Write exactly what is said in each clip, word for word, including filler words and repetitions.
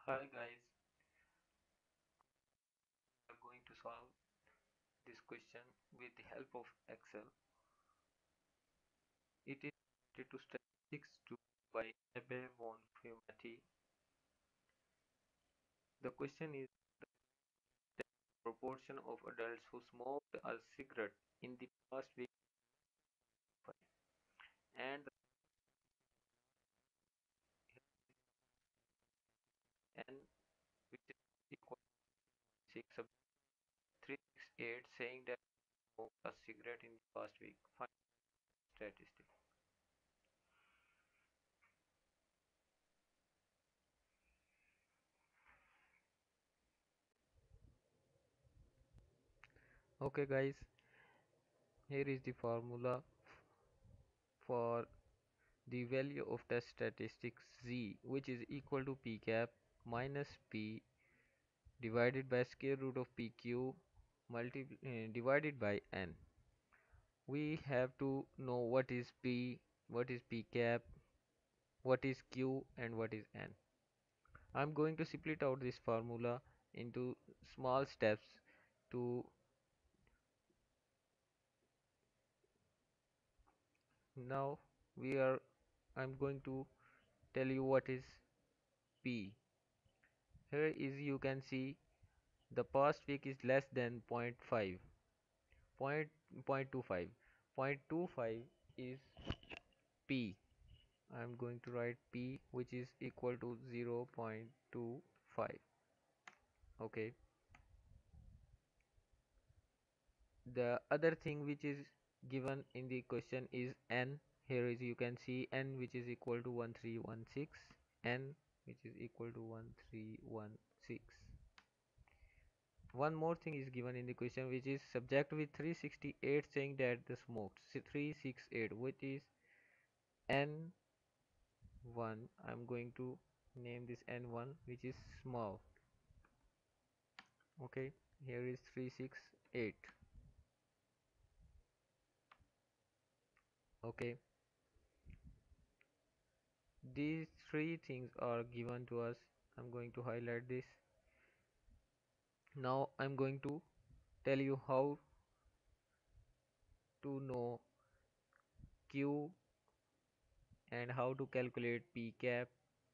Hi guys, we are going to solve this question with the help of Excel. It is related to statistics two by Abbe von Fumati. The question is the proportion of adults who smoked a cigarette in the past week and the n which is equal to six sub three six eight saying that smoked a cigarette in the past week. Find statistic. Okay guys, here is the formula for the value of test statistics z, which is equal to p cap minus p divided by square root of pq multi uh, divided by n. We have to know what is p, what is p cap, what is q, and what is n. I'm going to split out this formula into small steps to now we are I'm going to tell you what is p. Here is you can see the past week is less than zero point five. Point, point two five. Point two five is P. I'm going to write P which is equal to zero point two five. Okay. The other thing which is given in the question is N. Here is you can see N which is equal to one three one six. N which is equal to one three one six. One more thing is given in the question which is subject with three sixty-eight saying that the smoked three sixty-eight which is N one. I'm going to name this N one which is small. Okay, here is three sixty-eight. Okay, these three things are given to us. I'm going to highlight this. Now I'm going to tell you how to know Q and how to calculate P cap.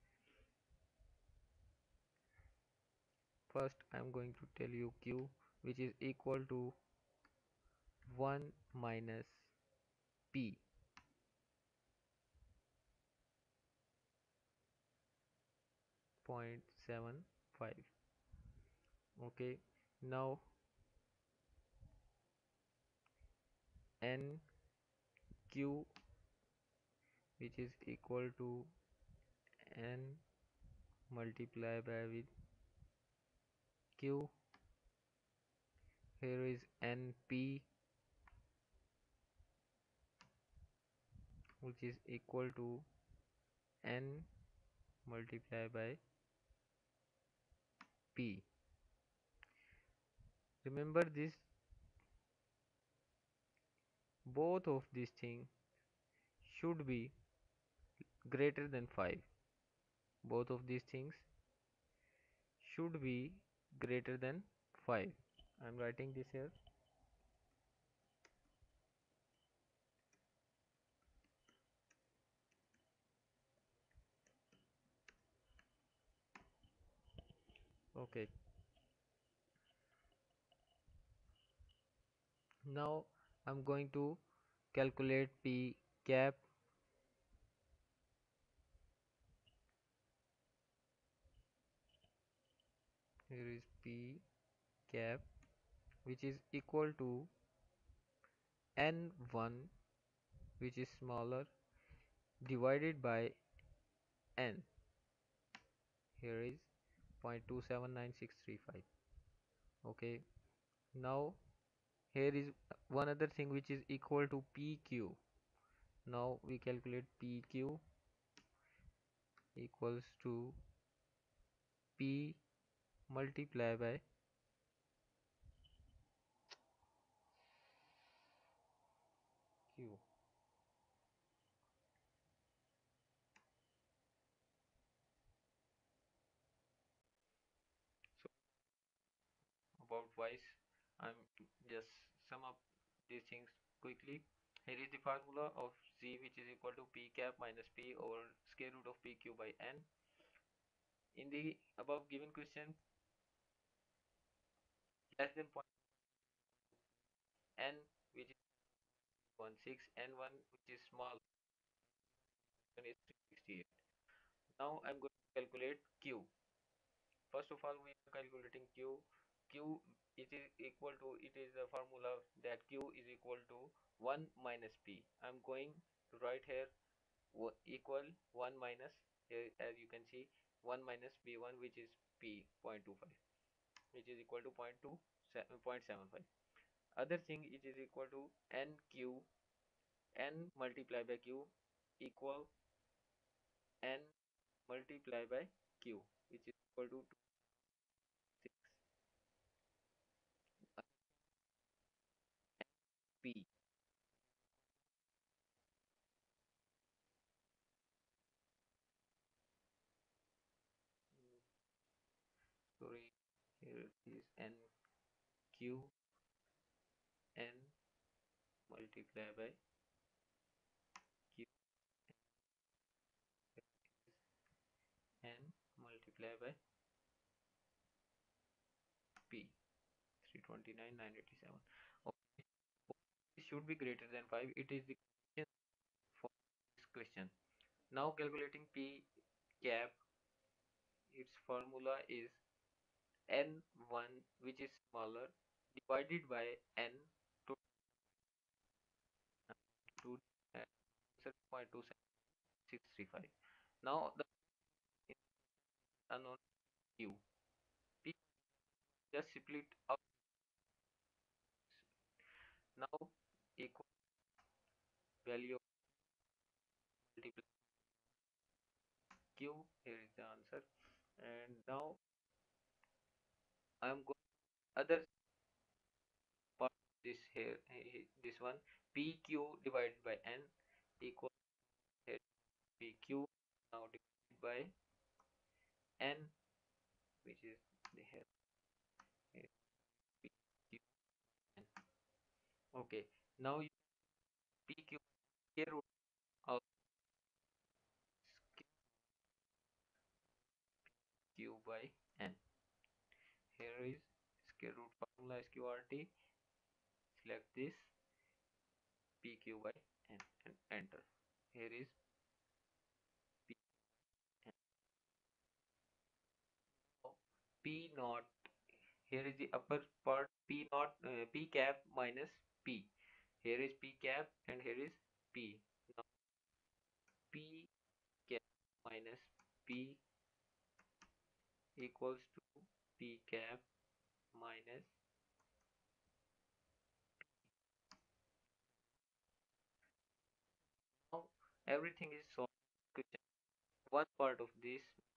First I'm going to tell you Q which is equal to one minus P. zero point seven five. Okay, now N Q which is equal to N multiply by with Q. Here is N P which is equal to N multiply by P. Remember this, both of these things should be greater than five. Both of these things should be greater than five. I'm writing this here. Okay, now I'm going to calculate P cap. Here is P cap which is equal to N one which is smaller divided by N. Here is zero point two seven nine six three five. Okay, now here is one other thing which is equal to P Q. Now we calculate P Q equals to P multiply by Q. doubt wise, I'm just sum up these things quickly. Here is the formula of z, which is equal to p cap minus p over square root of pq by n. In the above given question, less than point n, which is one six, n one, which is small, one is three sixty-eight. Now I'm going to calculate q. First of all, we are calculating q. Q, it is equal to, it is the formula that q is equal to one minus p. I'm going to write here equal one minus, here as you can see, one minus p one, which is p zero point two five, which is equal to zero point seven five. Other thing, it is equal to nq, n multiplied by q equal n multiplied by q, which is equal to two six p. Sorry, here is nq, n multiplied by q, n multiplied by p, three twenty-nine nine eighty-seven. Okay, it should be greater than five. It is the question for this question. Now calculating p cap, its formula is n one, which is smaller, divided by n to to uh, zero point two seven six three five. Now the unknown q, p just split out. Now equal value of multiply q. Here is the answer. And now I am going other part of this here, eh, this one, pq divided by n equal here pq now divided by n, which is the here, here pq n. Okay, now you pq square root of q by n. Here is square root formula sqrt. Select this pq by n and enter. Here is p n. Now p naught. Here is the upper part, p naught, uh, p cap minus p. Here is p cap and here is p. Now p cap minus p equals to p cap minus. Now everything is solved. One part of this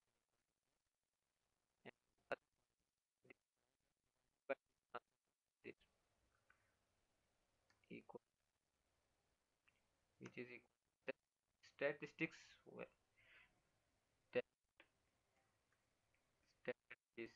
and other by this equal, which is equal to statistics. Well, statistics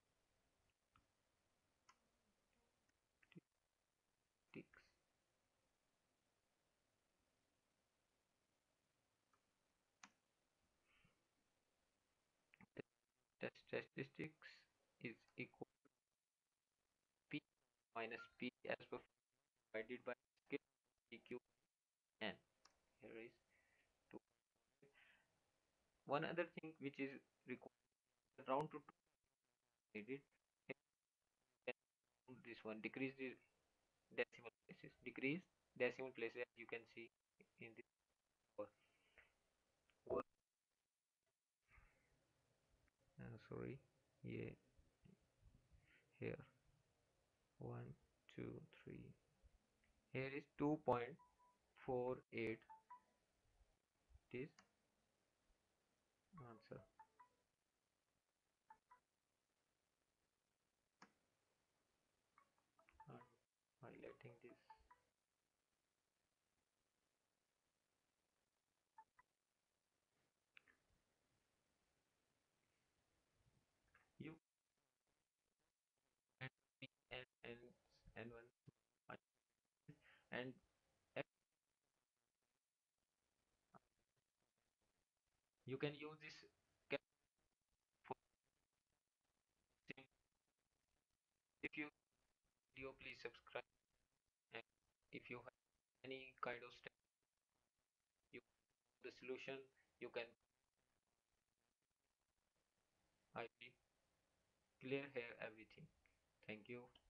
the statistics is equal p minus p as per divided by scale pq n. Here is two. One other thing which is required, round to two needed. This one decrease the decimal places, decrease decimal places, as you can see in this word. Word. Uh, sorry, yeah, here one two three. Here is two point four eight. This answer. I'm highlighting this. You and one and you can use this cap for if you video please subscribe and if you have any kind of step you the solution you can I will clear here everything. Thank you.